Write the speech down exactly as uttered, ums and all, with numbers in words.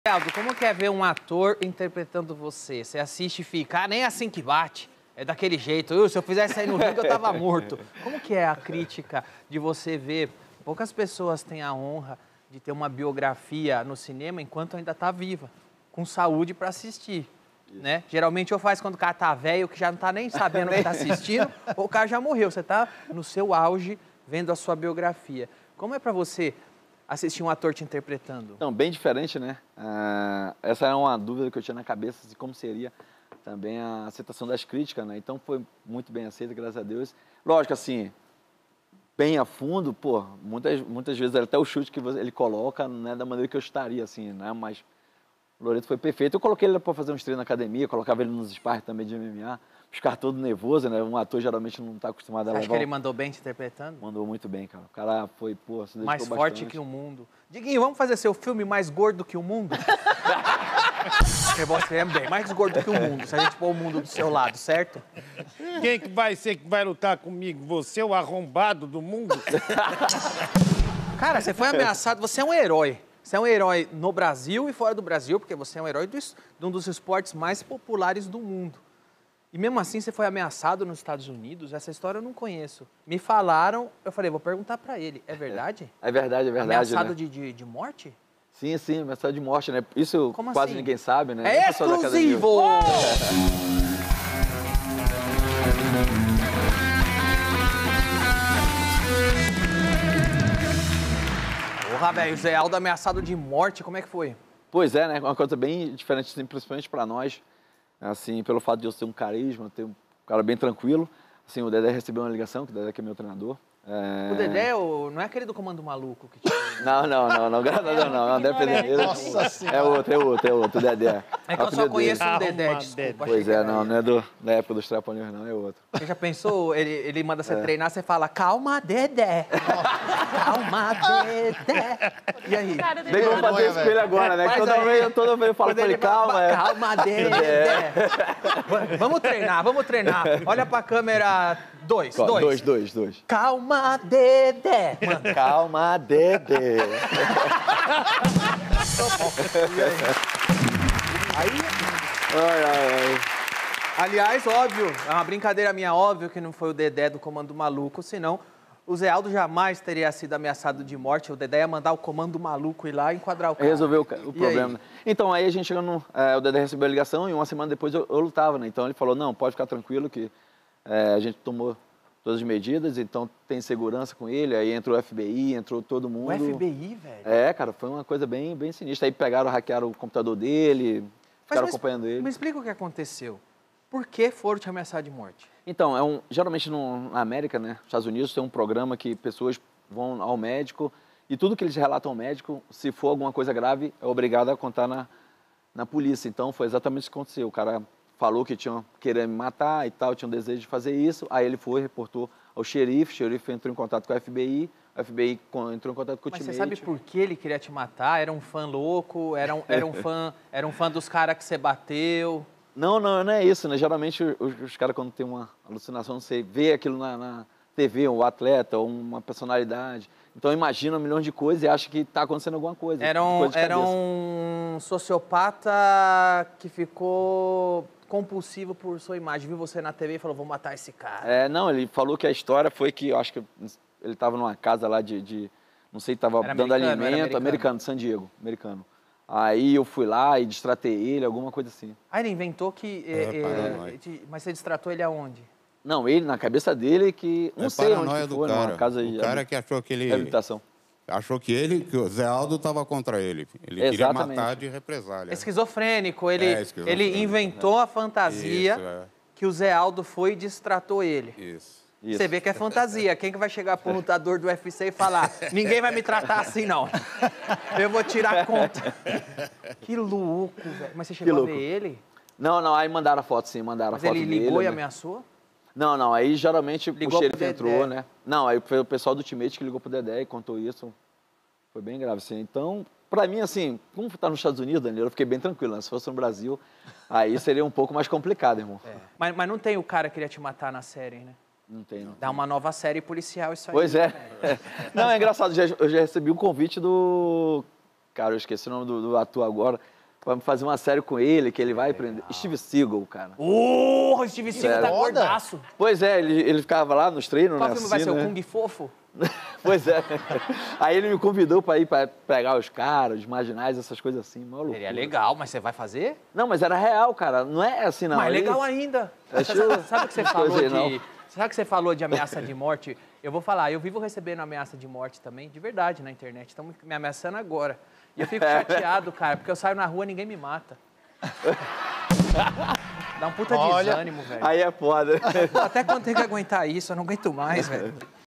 Aldo, como que é ver um ator interpretando você? Você assiste e fica, ah, nem é assim que bate. É daquele jeito. Eu, se eu fizesse aí no ringue, eu tava morto. Como que é a crítica de você ver? Poucas pessoas têm a honra de ter uma biografia no cinema enquanto ainda tá viva, com saúde para assistir. Né? Geralmente eu faço quando o cara tá velho, que já não tá nem sabendo o que tá assistindo, ou o cara já morreu. Você tá no seu auge vendo a sua biografia. Como é para você assistir um ator te interpretando? Então, bem diferente, né? Ah, essa é uma dúvida que eu tinha na cabeça de como seria também a aceitação das críticas, né? Então foi muito bem aceita, graças a Deus. Lógico, assim, bem a fundo, pô, muitas, muitas vezes até o chute que ele coloca não é da maneira que eu estaria, assim, né? Mas o Loreto foi perfeito. Eu coloquei ele para fazer uns treinos na academia, colocava ele nos sparring também de M M A. Ficar todo nervoso, né? Um ator geralmente não está acostumado a levar... Acho que ele mandou bem te interpretando? Mandou muito bem, cara. O cara foi, pô, se dedicou mais bastante. Forte que o mundo. Diguinho, vamos fazer seu filme Mais Gordo que o Mundo? Porque você é bem mais gordo que o mundo, se a gente pôr o mundo do seu lado, certo? Quem que vai ser que vai lutar comigo? Você, o arrombado do mundo? Cara, você foi ameaçado, você é um herói. Você é um herói no Brasil e fora do Brasil, porque você é um herói de um dos esportes mais populares do mundo. E mesmo assim você foi ameaçado nos Estados Unidos? Essa história eu não conheço. Me falaram, eu falei, vou perguntar pra ele. É verdade? É verdade, é verdade, Ameaçado né? de, de, de morte? Sim, sim, ameaçado de morte, né? Isso Como quase assim? ninguém sabe, né? É exclusivo! Porra, velho, o Zé Aldo ameaçado de morte, como é que foi? Pois é, né? Uma coisa bem diferente, assim, principalmente pra nós. Assim, pelo fato de eu ter um carisma, ter um cara bem tranquilo. Assim, o Dedé recebeu uma ligação, que o Dedé que é meu treinador. É... O Dedé o... não é aquele do Comando Maluco que tinha... Não, não, não, não, graças a Deus não. não, Dedé Pedreiro. Nossa Senhora. É outro, é outro, é outro, o Dedé. É que eu só conheço um Dedé, Arruma desculpa. Dedé. Pois é, não, não é do, da época dos Trapalhões, não, é outro. Você já pensou, ele, ele manda você é. treinar, você fala, calma, Dedé, calma, Dedé. E aí? Bem que eu vou fazer isso com ele agora, né? Toda vez, toda vez eu falo pra ele, calma. É. Calma, Dedé. Vamos treinar, vamos treinar. Olha pra câmera, dois, dois. Dois, dois, dois. Calma, Dedé. Mano. Calma, Dedé. Aí... Ai, ai, ai. Aliás, óbvio, é uma brincadeira minha, óbvio que não foi o Dedé do Comando Maluco, senão o Zé Aldo jamais teria sido ameaçado de morte. O Dedé ia mandar o Comando Maluco ir lá e enquadrar o cara. Resolveu o, o problema. Então, aí a gente chegou no... É, o Dedé recebeu a ligação e uma semana depois eu, eu lutava, né? Então ele falou, não, pode ficar tranquilo que é, a gente tomou todas as medidas, então tem segurança com ele. Aí entrou o F B I, entrou todo mundo. O F B I, velho? É, cara, foi uma coisa bem, bem sinistra. Aí pegaram, hackearam o computador dele, ficaram mas, acompanhando ele. Me explica o que aconteceu. Por que foram te ameaçar de morte? Então, é um, geralmente no, na América, né, nos Estados Unidos, tem um programa que pessoas vão ao médico e tudo que eles relatam ao médico, se for alguma coisa grave, é obrigado a contar na, na polícia. Então, foi exatamente isso que aconteceu. O cara falou que tinha querer me matar e tal, tinha um desejo de fazer isso, aí ele foi, reportou ao xerife, o xerife entrou em contato com a F B I, a F B I entrou em contato com o Mas teammate. você sabe por que ele queria te matar? Era um fã louco? Era um, era um, fã, era um fã dos caras que você bateu? Não, não, não é isso, né? Geralmente os, os caras, quando tem uma alucinação, você vê aquilo na, na T V, um atleta, ou uma personalidade. Então imagina milhões de coisas e acha que está acontecendo alguma coisa. Era um, coisa era um sociopata que ficou compulsivo por sua imagem. Viu você na T V e falou, vou matar esse cara. É, não, ele falou que a história foi que, eu acho que ele estava numa casa lá de, de não sei, estava dando alimento, americano. americano, San Diego, americano. Aí eu fui lá e distratei ele, alguma coisa assim. Ah, ele inventou que... É, é, é, mas você distratou ele aonde? Não, ele, na cabeça dele, que... Não é sei onde paranoia que do foi, cara. numa casa o de cara que achou que ele... reabilitação. Achou que ele, que o Zé Aldo estava contra ele. Ele Exatamente. queria matar de represália. Esquizofrênico. Ele, É, esquizofrênico. ele inventou a fantasia Isso, é. que o Zé Aldo foi e distratou ele. Isso. Isso. Você vê que é fantasia. Quem que vai chegar pro lutador do U F C e falar ninguém vai me tratar assim, não. Eu vou tirar conta. Que louco, velho. Mas você chegou a ver ele? Não, não, aí mandaram a foto, sim, mandaram Mas a foto ele dele. ligou e né? ameaçou? Não, não, aí geralmente Ligou o xerife pro entrou, Dedé. né? Não, aí foi o pessoal do teammate que ligou pro Dedé e contou isso. Foi bem grave, assim. Então, pra mim, assim, como tá nos Estados Unidos, Daniel, eu fiquei bem tranquilo, né? Se fosse no Brasil, aí seria um pouco mais complicado, irmão. É. Mas, mas não tem o cara que queria te matar na série, né? Não tem, não. Dá uma nova série policial isso aí. Pois é. Né? Não, é engraçado, já- eu já recebi um convite do cara, eu esqueci o nome do, do ator agora, pra fazer uma série com ele, que ele vai aprender. Steve Seagal, cara. Uh, o Steve Seagal tá Sério. gordaço. Pois é, ele, ele ficava lá nos treinos, Qual né? filme vai assim, ser? né? O Kung Fofo? Pois é. Aí ele me convidou pra ir pra pegar os caras, os marginais, essas coisas assim. Mó loucura. Seria legal, mas você vai fazer? Não, mas era real, cara. Não é assim, não. Mas Ele- legal ainda. Achou- Sabe, sabe o que você falou Coisa aí, de... não. Sabe que você falou de ameaça de morte? Eu vou falar, eu vivo recebendo ameaça de morte também, de verdade, na internet. Estão me ameaçando agora. E eu fico chateado, cara, porque eu saio na rua e ninguém me mata. Dá um puta Olha, desânimo, velho. Aí é foda. Até quando tem que aguentar isso? Eu não aguento mais, velho.